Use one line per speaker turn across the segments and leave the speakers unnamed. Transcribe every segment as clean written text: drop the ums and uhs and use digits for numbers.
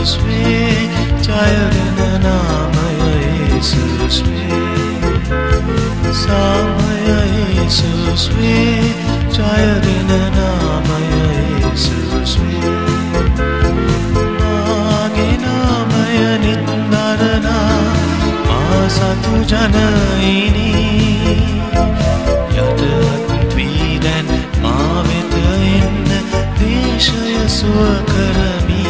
යේසුස් වේ ජය දෙන නාමය යේසුස් වේ සාමය යේසුස් වේ ජය දෙන නාමය යේසුස් වේ මාගේ නාමය නින්දරනා මා සතු ජනයිනි යටත් වී දැන් මා වෙත එන්න දේශය සුව කරමි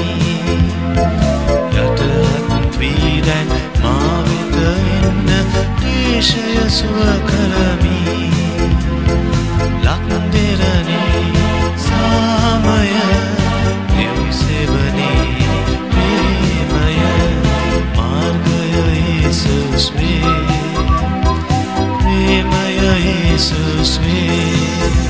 යටත් වී දැන් මා වෙත එන්න දේශය සුව කරමි ලක්දෙරනේ සාමය දෙවි සෙවනේ ප්‍රේමය මාර්ගය යේසුස් වේ ප්‍රේමය යේසුස් වේ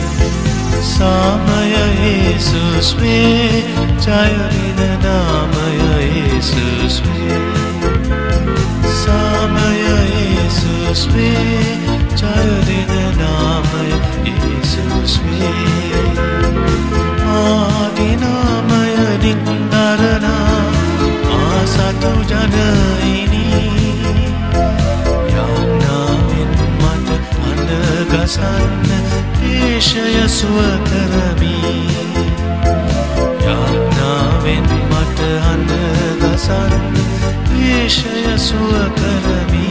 සාමය යේසුස් වේ ජය දෙන නාමය යේසුස් වේ සාමය යේසුස් වේ ජය දෙන නාමය යේසුස් වේ මාගේ නාමය නින්දරනා මා සතු ජනයිනි යාඥාවෙන් මට හඬ ගසන්න දේශය සුව කරමි යාඥාවෙන් මට හඬ ගසන්න දේශය සුව කරමි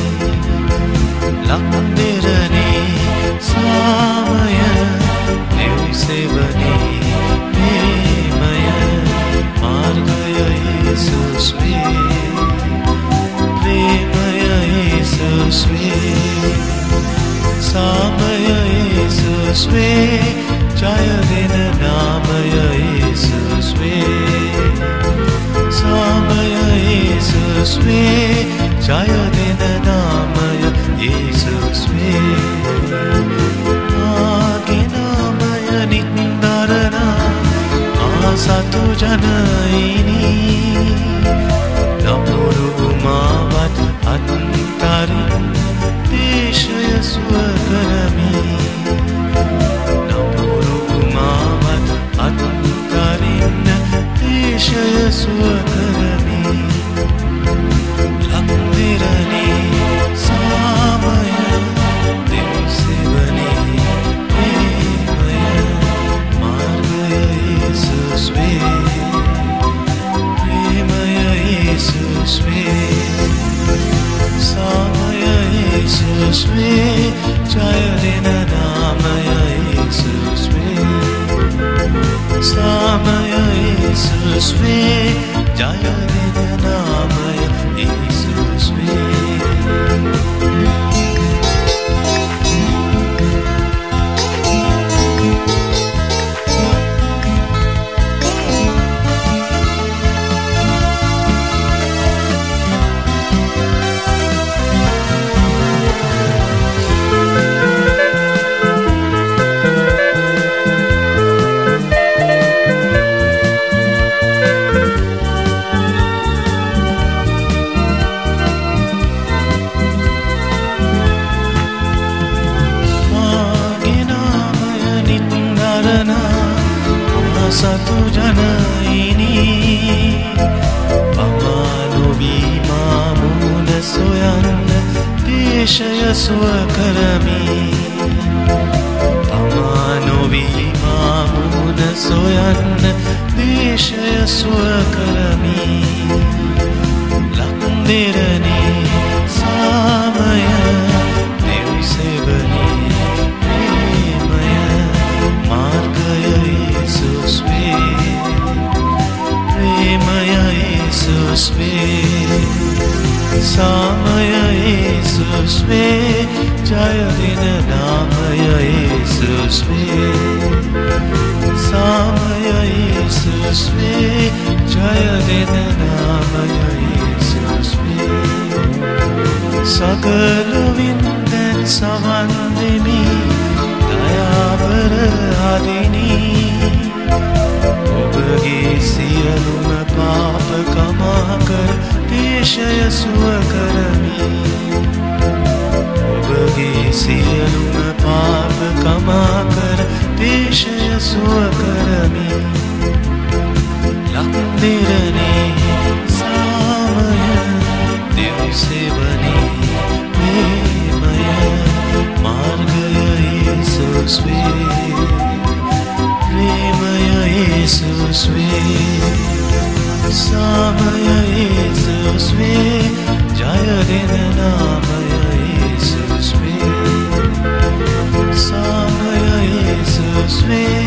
ලක්දෙරනේ සාමය දෙවි සෙවනේ ප්‍රේමය මාර්ගය යේසුස් වේ ප්‍රේමය යේසුස් වේ සාමය යේසුස් වේ ජය දෙන නාමය යේසුස් වේ සාමය යේසුස් වේ ජය දෙන නාමය යේසුස් වේ මාගේ නාමය නින්දරනා මා සතු ජනයිනි නපුරු මාවත් අත්තරින් දේශය සුව කරමි නපුරු මාවත් අත්තරින් දේශය සුව කරමි ලක්දෙරනේ සාමය දෙවි සෙවනේ ප්‍රේමය මාර්ගය යේසුස් වේ ප්‍රේමය යේසුස් වේ සාමය යේසුස් වේ ජය දෙන නාමය යේසුස් වේ සාමය යේසුස් වේ ජය දෙන නාමය යේසුස් වේ සතු ජනයිනි පමානොවී මා මුණ සොයන්න දේශය සුව කරමි පමානොවී මා මුණ සොයන්න දේශය සුව කරමි ලක්දෙරනේ සාමය දෙවි සෙවනේ ප්‍රේමය මාර්ගය යේසුස් වේ ප්‍රේමය යේසුස් වේ සාමය යේසුස් වේ ජය දෙන නාමය යේසුස් වේ සාමය යේසුස් වේ ජය දෙන නාමය යේසුස් වේ සකල වින්දෙන් සවන් දෙමි දයාබර අදිනී ඔබගේ සියලුම පාප කමා කර දේශය සුව කරමි ඔබගේ සියලුම පාප කමා කර දේශය සුව කරමි ලක්දිරනේ ස්වේ සාමය යේසුස් වේ ජය දෙන නාමය යේසුස් වේ සාමය යේසුස් වේ